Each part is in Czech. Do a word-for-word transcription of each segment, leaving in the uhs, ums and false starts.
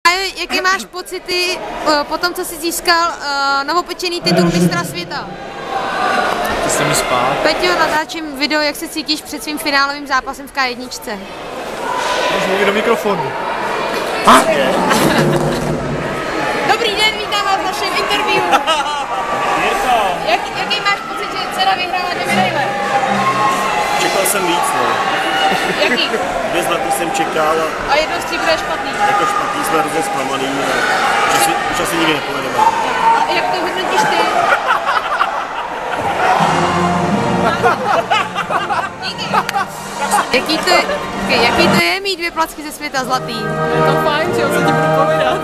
jaké máš pocity po tom, co jsi získal uh, novopečený titul mistra světa? Ty jsi mi spát. Peťo, natáčím video, jak se cítíš před svým finálovým zápasem v K jedna. Můžu mluvit do mikrofonu. Dobrý den, vítám vás v našem interview. Jak, jaký máš pocit, že dcera vyhrála dvě medaile? Čekal jsem víc, no. Jaký? Dvě zlatý jsem čekal a... A jedno z těch bude špatný. Jako špatný jsme hrozně zklamaný a už asi, už asi nikdy nepovedeme. A jak to hodnotíš ty? Jaký to je, okay, jaký to je mít dvě placky ze světa zlatý? Je to fajn, že jo, co ti budu povědat.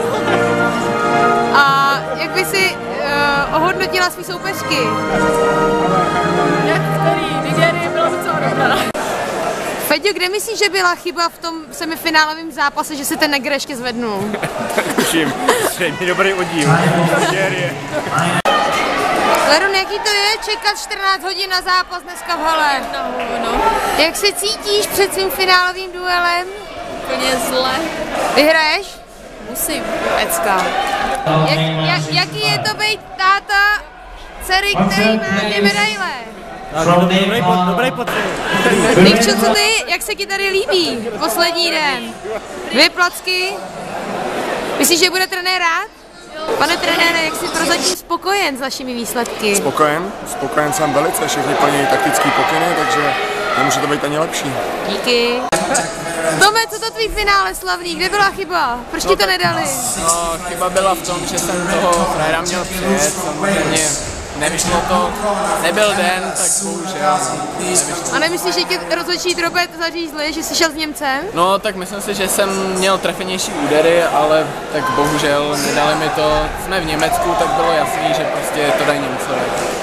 A jak by si uh, ohodnotila svý soupeřky? Jak který? Nigerie byla docela dobrá. Feďo, kde myslíš, že byla chyba v tom semifinálovém zápase, že se ten Neger ještě zvednul? Tuším, středně dobrý oddíl. Nigerie. Lerun, jaký to je čekat čtrnáct hodin na zápas dneska v hale? No, no. Jak se cítíš před svým finálovým duelem? Úplně zle. Vyhraješ? Musím. Pecka. Jak, jak, jaký je to být táta dcery, který má dvě medaile? Dobrý, dobrý pocit. Mikčo, co ty? Jak se ti tady líbí poslední den? Dvě placky? Myslíš, že bude trenér rád? Pane trenére, jak jsi prozatím spokojen s vašimi výsledky? Spokojen, spokojen jsem velice, všichni plní taktický pokyny, takže nemůže to být ani lepší. Díky. Tome, co to tvý finále slavný? Kde byla chyba? Proč ti to nedali? No, chyba byla v tom, že jsem toho frajera měl přijet, samozřejmě nevyšlo to, nebyl den, tak bohužel nevyšlo. A nemyslíš, že tě rozhodčí Robert zařízli, že jsi šel s Němcem? No, tak myslím si, že jsem měl trefenější údery, ale tak bohužel nedali mi to. Jsme v Německu, tak bylo jasný, že prostě to dají Němcové.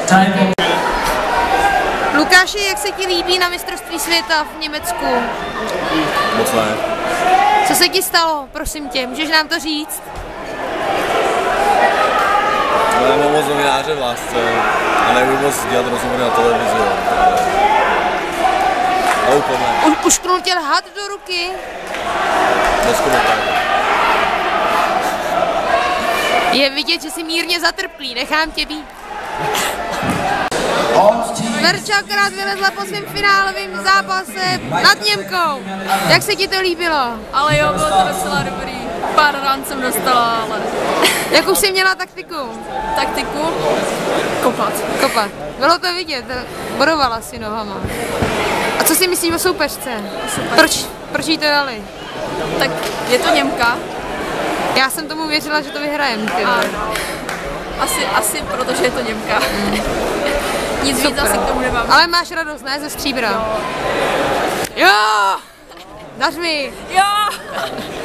Lukáši, jak se ti líbí na mistrovství světa v Německu? Moc ne. Co se ti stalo, prosím tě, můžeš nám to říct? Já mám moc novináře v lásce a nebudu moc dělat rozhovory na televizi. No úplně. Už, ušknul tě had do ruky? Bez komentářů. Je vidět, že jsi mírně zatrplý, nechám tě být. Verča akorát vylezla po svém finálovém zápase nad Němkou. Jak se ti to líbilo? Ale jo, bylo to docela dobrý. Pár rán jsem dostala, ale... Jakou jsi měla taktiku? Taktiku? Kopat. Kopat. Bylo to vidět, bodovala si nohama. A co si myslíš o soupeřce? Super. Proč, proč jí to dali? Tak je to Němka. Já jsem tomu věřila, že to vyhrajem. Asi, asi protože je to Němka. Mm. Nic víc asi k tomu nemám. Ale máš radost, ne? Ze stříbra. Jo! Jo! Dař mi! Jo!